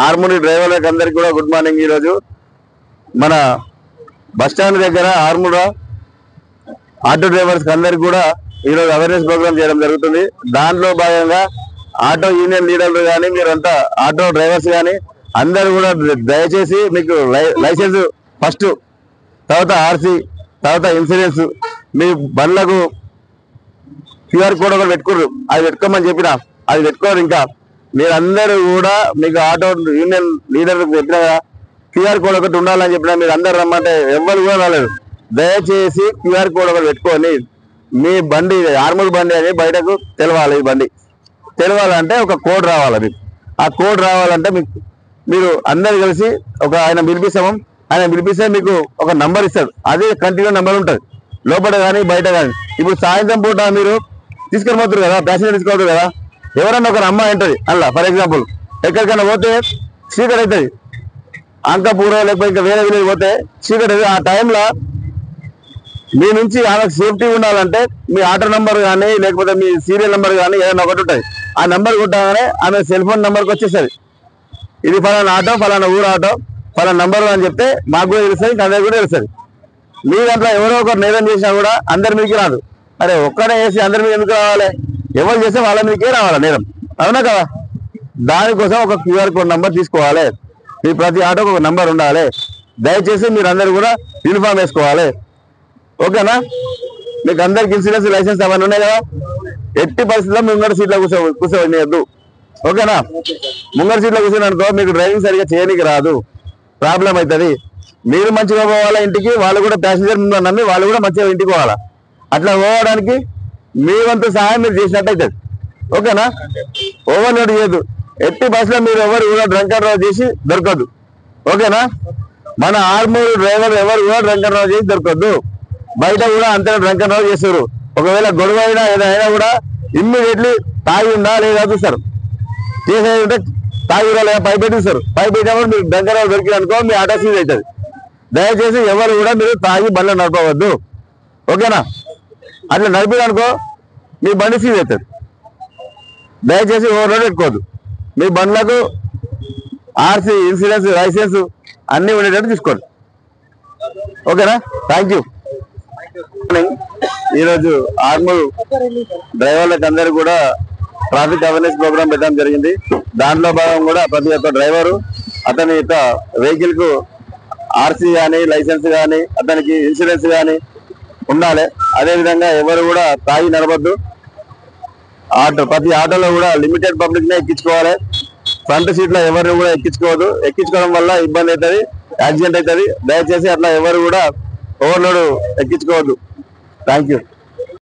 ఆర్మూరి డ్రైవర్లకు అందరికి కూడా గుడ్ మార్నింగ్। ఈరోజు మన బస్టాండ్ దగ్గర ఆర్మూర ఆటో డ్రైవర్స్ అందరికి కూడా ఈరోజు అవేర్నెస్ ప్రోగ్రామ్ చేయడం జరుగుతుంది। దాంట్లో భాగంగా ఆటో యూనియన్ లీడర్లు కానీ మీరంతా ఆటో డ్రైవర్స్ కానీ అందరూ కూడా దయచేసి మీకు లైసెన్స్ ఫస్ట్, తర్వాత ఆర్సీ, తర్వాత ఇన్సూరెన్స్, మీ బండ్లకు క్యూఆర్ కోడ్ ఒకటి పెట్టుకోరు, అది పెట్టుకోమని చెప్పిన అది పెట్టుకోరు। ఇంకా మీరందరూ కూడా మీకు ఆటో యూనియన్ లీడర్లకు చెప్పిన క్యూఆర్ కోడ్ ఒకటి ఉండాలని చెప్పినా మీరు అందరు రమ్మంటే ఎవరు కూడా రాలేదు। దయచేసి క్యూఆర్ కోడ్ ఒకటి పెట్టుకొని మీ బండి ఆర్మూర్ బండి అని బయటకు తెలవాలి। ఈ బండి తెలవాలంటే ఒక కోడ్ రావాలి మీకు। ఆ కోడ్ రావాలంటే మీరు అందరు కలిసి ఆయన పిలిపిస్తాము, ఆయన పిలిపిస్తే మీకు ఒక నంబర్ ఇస్తారు, అదే కంటిన్యూ నంబర్ ఉంటుంది లోపల కానీ బయట కానీ। ఇప్పుడు సాయంత్రం పూట మీరు తీసుకొని పోతారు కదా, ప్యాసింజర్ తీసుకోవద్దు కదా, ఎవరన్నా ఒక అమ్మాయి ఉంటుంది అలా, ఫర్ ఎగ్జాంపుల్ ఎక్కడికైనా పోతే చీకటి అవుతుంది, అంకపూర లేకపోతే ఇంకా వేరే విలేజ్ పోతే చీకటి అవుతుంది। ఆ టైంలో మీ నుంచి ఆమెకు సేఫ్టీ ఉండాలంటే మీ ఆటో నంబర్ కానీ లేకపోతే మీ సీరియల్ నెంబర్ కానీ ఏదైనా ఒకటి ఉంటుంది, ఆ నెంబర్ కొట్టగానే ఆమె సెల్ ఫోన్ నెంబర్కి వచ్చేస్తుంది, ఇది ఫలానా ఆటో, ఫలానా ఊరు ఆటో, ఫలానా నంబర్ అని చెప్తే మాకు కూడా తెలుస్తుంది, ఇంకా అందరికి కూడా తెలుస్తుంది। మీ దాంట్లో ఎవరో ఒకరు నేరం చేసినా కూడా అందరి మీదకి రాదు, అరే ఒక్కడే వేసి అందరి మీద ఎందుకు రావాలి, ఎవరు చేస్తే వాళ్ళ మీదకే రావాలి నేరం, అవునా కదా? దానికోసం ఒక క్యూఆర్ కోడ్ నంబర్ తీసుకోవాలి, మీ ప్రతి ఆటోకి ఒక నంబర్ ఉండాలి। దయచేసి మీరు అందరు కూడా యూనిఫామ్ వేసుకోవాలి, ఓకేనా? మీకు అందరికి ఇన్సూరెన్స్ లైసెన్స్ అవన్నీ ఉన్నాయి కదా, ఎట్టి పరిస్థితుల్లో ముంగడ సీట్లో కూర్చోవద్దు, ఓకేనా? ముంగడ సీట్లో కూర్చోనుకో మీకు డ్రైవింగ్ సరిగా చేయడానికి రాదు, ప్రాబ్లం అవుతుంది। మీరు మంచిగా పోవాలా ఇంటికి, వాళ్ళు కూడా ప్యాసింజర్ ముందు నమ్మి వాళ్ళు కూడా మంచిగా ఇంటికి పోవాలా, అట్లా పోవడానికి మీ వంతు సహాయం మీరు చేసినట్టు అవుతుంది, ఓకేనా? ఓవర్లోడ్ చేయొద్దు, ఎట్టి బస్సులో మీరు ఎవరు కూడా డ్రంక్ అండ్ డ్రైవ్ చేసి దొరకద్దు, ఓకేనా? మన ఆర్మూర్ డ్రైవర్ ఎవరు కూడా డ్రంక్ అండ్ డ్రైవ్ చేసి దొరకద్దు, బయట కూడా అంతే డ్రంక్ అండ్ డ్రైవ్ చేస్తారు। ఒకవేళ గొడవ అయినా ఏదైనా కూడా ఇమ్మీడియట్లీ తాగి ఉందా లేదా చూస్తారు, చేసేది ఉంటే తాగి లేదా పై పెట్టిస్తారు, పై పెట్టినప్పుడు మీరు డ్రంక్ అండ్ డ్రైవ్ దొరికింది అనుకో మీ ఆటో సీజ్ అవుతుంది। దయచేసి ఎవరు కూడా మీరు తాగి బండ్లు నడపవద్దు, ఓకేనా? అట్లా నడిపిదనుకో మీ బండి సీజ్ అవుతుంది। దయచేసి ఓవర్లోడ్ పెట్టుకోవద్దు, మీ బండ్లకు ఆర్సీ, ఇన్సూరెన్స్, లైసెన్స్ అన్నీ ఉండేటట్టు తీసుకోండి, ఓకేనా? Thank you. ఈరోజు ఆర్మూర్ డ్రైవర్లకు అందరూ కూడా ట్రాఫిక్ అవేర్నెస్ ప్రోగ్రామ్ పెట్టడం జరిగింది। దాంట్లో భాగం కూడా ప్రతి ఒక్క డ్రైవరు అతని యొక్క వెహికల్ కు ఆర్సీ కానీ లైసెన్స్ కానీ అతనికి ఇన్సూరెన్స్ కానీ ఉండాలి। అదేవిధంగా ఎవరు కూడా తాగి నడవద్దు, ప్రతి ఆటోలో కూడా లిమిటెడ్ పబ్లిక్ నే ఎక్కించుకోవాలి, ఫ్రంట్ సీట్ లో ఎవరిని కూడా ఎక్కించుకోవద్దు, ఎక్కించుకోవడం వల్ల ఇబ్బంది అవుతుంది, యాక్సిడెంట్ అవుతుంది। దయచేసి అట్లా ఎవరు కూడా ఓవర్లోడ్ ఎక్కించుకోవద్దు। Thank you.